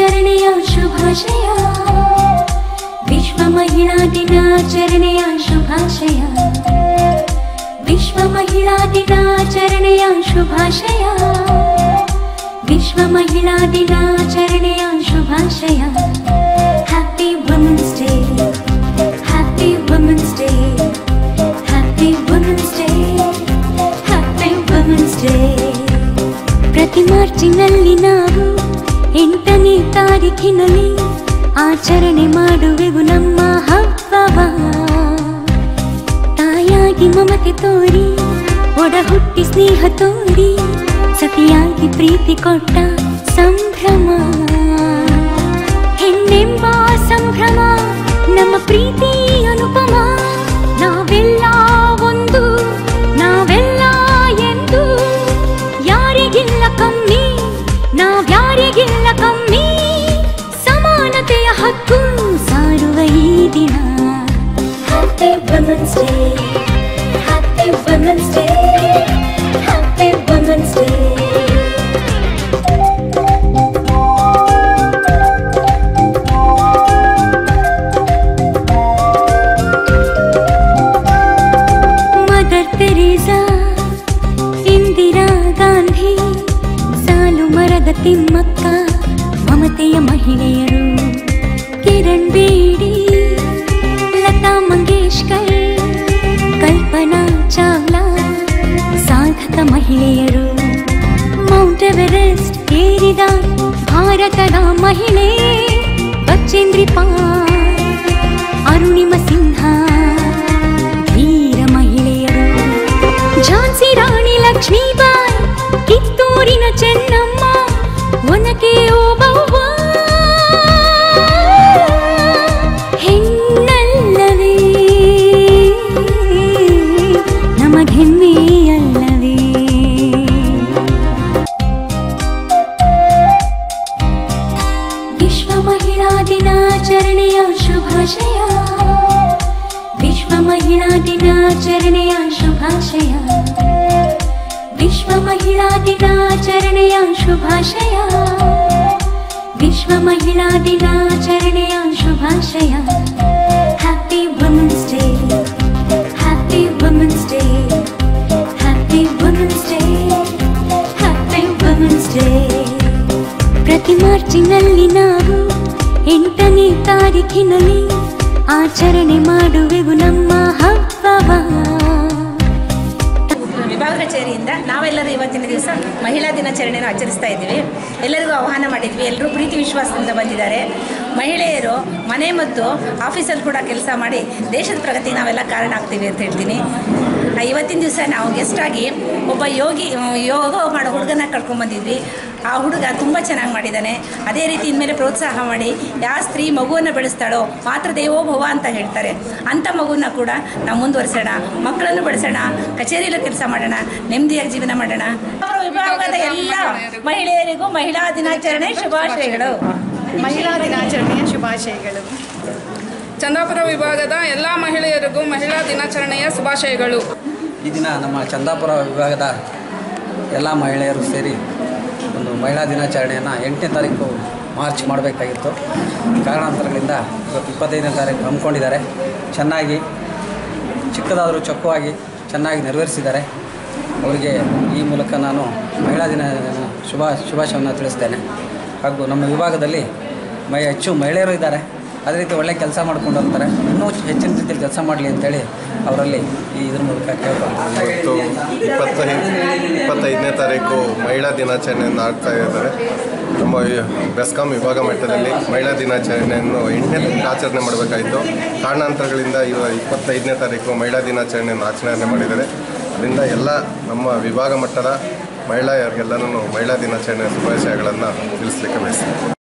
ದಿನಾಚರಣೆಯ ಶುಭಾಶಯ. ವಿಶ್ವ ಮಹಿಳಾ ದಿನಾಚರಣೆಯ ಶುಭಾಶಯ. ವಿಶ್ವ ಮಹಿಳಾ ದಿನಾಚರಣೆಯ ಶುಭಾಶಯ. ವಿಶ್ವ ಮಹಿಳಾ ದಿನಾಚರಣೆಯ ಶುಭಾಶಯ. Happy women's day, happy women's day, happy women's day, happy women's day. ಪ್ರತಿ ಮಾರ್ಚಿನಲ್ಲಿ ನಾವು 8ನೇ ತಾರೀಖಿನಲ್ಲಿ ಆಚರಣೆ ಮಾಡುವೆವು ನಮ್ಮ ಹಬ್ಬವ. ತಾಯಾಗಿ ಮಮತೆ ತೋರಿ, ಒಡ ಹುಟ್ಟಿ ಸ್ನೇಹ ತೋರಿ, ಸತಿಯಾಗಿ ಪ್ರೀತಿ ಕೊಟ್ಟ ಸಂಭ್ರಮ. ಹೆಣ್ಣೆಂಬ ಸಂಭ್ರಮ ನಮ್ಮ ಪ್ರೀತಿ ಅನುಪಮ. ನಾವೆಲ್ಲ ಒಂದು, ನಾವೆಲ್ಲ ಎಂದು, ಯಾರಿಗಿಲ್ಲ ಕಮ್ಮಿ, ನಾವ್ಯಾರಿಗಿಲ್ಲ ಕಮ್ಮಿ. ಸಮಾನತೆಯ ಹಕ್ಕು ಸಾರುವ ಈ ದಿನ. Happy women's day, happy women's day, happy women's day. Mother Teresa, Indira Gandhi, Saalu Marada Thimmakka, ಮಮತೆಯ ಮಹಿಳೆಯರು. ಕಿರಣ್ ಬೇಡಿ, ಲತಾ ಮಂಗೇಶ್ಕರ್, ಕಲ್ಪನಾ ಚಾವ್ಲಾ, ಸಾಧಕ ಮಹಿಳೆಯರು. ಮೌಂಟ್ ಎವರೆಸ್ಟ್ ಏರಿದ ಭಾರತದ ಮಹಿಳೆ ಬಚೇಂದ್ರಿ ಪಾಲ್, ಅರುಣಿಮ ಸಿನ್ಹ, ಧೀರ ಮಹಿಳೆಯರು. ಝಾನ್ಸಿ ರಾಣಿ ಲಕ್ಷ್ಮೀಬಾಯಿ, ಕಿತ್ತೂರಿನ ಚೆನ್ನಮ್ಮ, ಒನಕೆ ಓಬವ್ವ. ಹೆಣ್ಣಲ್ಲವೇ ನಮಗೆಮ್ಮೆಯಲ್ಲವೇ. ವಿಶ್ವ ಮಹಿಳಾ ದಿನಾಚರಣೆಯ ಶುಭಾಶಯ. ವಿಶ್ವ ಮಹಿಳಾ ದಿನಾಚರಣೆಯ ಶುಭಾಶಯ. ವಿಶ್ವ ಮಹಿಳಾ ದಿನಾಚರಣೆಯ ಶುಭಾಶಯ. ವಿಶ್ವ ಮಹಿಳಾ ದಿನಾಚರಣೆಯ ಶುಭಾಶಯ. Happy women's day, happy women's day, happy women's day, happy women's day. ಪ್ರತಿ ಮಾರ್ಚಿನಲ್ಲಿ ನಾವು 8ನೇ ತಾರೀಖಿನಲ್ಲಿ ಆಚರಣೆ ಮಾಡುವೆವು ನಮ್ಮ ಹಬ್ಬವ. ವಿಭಾಗ ಕಚೇರಿಯಿಂದ ನಾವೆಲ್ಲರೂ ಇವತ್ತಿನ ದಿವಸ ಮಹಿಳಾ ದಿನಾಚರಣೆಯನ್ನು ಆಚರಿಸ್ತಾ ಇದ್ದೀವಿ. ಎಲ್ಲರಿಗೂ ಆಹ್ವಾನ ಮಾಡಿದ್ವಿ. ಎಲ್ಲರೂ ಪ್ರೀತಿ ವಿಶ್ವಾಸದಿಂದ ಬಂದಿದ್ದಾರೆ. ಮಹಿಳೆಯರು ಮನೆ ಮತ್ತು ಆಫೀಸಲ್ಲಿ ಕೂಡ ಕೆಲಸ ಮಾಡಿ ದೇಶದ ಪ್ರಗತಿಗೆ ನಾವೆಲ್ಲ ಕಾರಣ ಆಗ್ತೀವಿ ಅಂತ ಹೇಳ್ತೀನಿ. ಇವತ್ತಿನ ದಿವಸ ನಾವು ಗೆಸ್ಟಾಗಿ ಒಬ್ಬ ಯೋಗ ಮಾಡೋ ಹುಡುಗನ ಕರ್ಕೊಂಡ್ಬಂದಿದ್ವಿ. ಆ ಹುಡುಗ ತುಂಬ ಚೆನ್ನಾಗಿ ಮಾಡಿದ್ದಾನೆ. ಅದೇ ರೀತಿ ಇನ್ಮೇಲೆ ಪ್ರೋತ್ಸಾಹ ಮಾಡಿ, ಯಾವ ಸ್ತ್ರೀ ಮಗುವನ್ನು ಬೆಳೆಸ್ತಾಳೋ ಮಾತೃ ದೇವೋಭವ ಅಂತ ಹೇಳ್ತಾರೆ, ಅಂಥ ಮಗುನ ಕೂಡ ನಾವು ಮುಂದುವರಿಸೋಣ, ಮಕ್ಕಳನ್ನು ಬೆಳೆಸೋಣ, ಕಚೇರಿಯಲ್ಲೂ ಕೆಲಸ ಮಾಡೋಣ, ನೆಮ್ಮದಿಯಾಗಿ ಜೀವನ ಮಾಡೋಣ. ವಿಭಾಗದ ಎಲ್ಲ ಮಹಿಳೆಯರಿಗೂ ಮಹಿಳಾ ದಿನಾಚರಣೆ ಶುಭಾಶಯಗಳು. ಮಹಿಳಾ ದಿನಾಚರಣೆಯ ಶುಭಾಶಯಗಳು. ಚಂದಾಪುರ ವಿಭಾಗದ ಎಲ್ಲ ಮಹಿಳೆಯರಿಗೂ ಮಹಿಳಾ ದಿನಾಚರಣೆಯ ಶುಭಾಶಯಗಳು. ಈ ದಿನ ನಮ್ಮ ಚಂದಾಪುರ ವಿಭಾಗದ ಎಲ್ಲ ಮಹಿಳೆಯರು ಸೇರಿ ಒಂದು ಮಹಿಳಾ ದಿನಾಚರಣೆಯನ್ನು 8ನೇ ತಾರೀಕು ಮಾರ್ಚ್ ಮಾಡಬೇಕಾಗಿತ್ತು. ಕಾರಣಾಂತರಗಳಿಂದ ಇವತ್ತು 25ನೇ ತಾರೀಕು ಹಮ್ಮಿಕೊಂಡಿದ್ದಾರೆ. ಚೆನ್ನಾಗಿ ಚಿಕ್ಕದಾದರೂ ಚೊಕ್ಕವಾಗಿ ಚೆನ್ನಾಗಿ ನೆರವೇರಿಸಿದ್ದಾರೆ. ಅವರಿಗೆ ಈ ಮೂಲಕ ನಾನು ಮಹಿಳಾ ದಿನ ಶುಭಾಶಯವನ್ನು ತಿಳಿಸ್ತೇನೆ. ಹಾಗೂ ನಮ್ಮ ವಿಭಾಗದಲ್ಲಿ ಹೆಚ್ಚು ಮಹಿಳೆಯರು ಇದ್ದಾರೆ. ಅದೇ ರೀತಿ ಒಳ್ಳೆ ಕೆಲಸ ಮಾಡ್ಕೊಂಡು ಹೋಗ್ತಾರೆ. ಇನ್ನೂ ಹೆಚ್ಚಿನ ರೀತಿಯಲ್ಲಿ ಕೆಲಸ ಮಾಡಲಿ ಅಂತೇಳಿ ಅವರಲ್ಲಿ ಇದ್ರ ಮೂಲಕ ಕೇಳ್ಕೊಳ್ತಾರೆ. ಇವತ್ತು 25ನೇ ತಾರೀಕು ಮಹಿಳಾ ದಿನಾಚರಣೆಯನ್ನು ಆಗ್ತಾ ಇದ್ದಾರೆ. ನಮ್ಮ ಬೆಸ್ಕಾಂ ವಿಭಾಗ ಮಟ್ಟದಲ್ಲಿ ಮಹಿಳಾ ದಿನಾಚರಣೆಯನ್ನು 8ನೇ ಆಚರಣೆ ಮಾಡಬೇಕಾಯಿತು. ಕಾರಣಾಂತರಗಳಿಂದ 25ನೇ ತಾರೀಕು ಮಹಿಳಾ ದಿನಾಚರಣೆಯನ್ನು ಆಚರಣೆ ಮಾಡಿದ್ದಾರೆ. ಅದರಿಂದ ಎಲ್ಲ ನಮ್ಮ ವಿಭಾಗ ಮಟ್ಟದ ಮಹಿಳೆಯರಿಗೆಲ್ಲರೂ ಮಹಿಳಾ ದಿನಾಚರಣೆಯ ಶುಭಾಶಯಗಳನ್ನು ತಿಳಿಸಲಿಕ್ಕೆ ಬಯಸ್ತೀನಿ.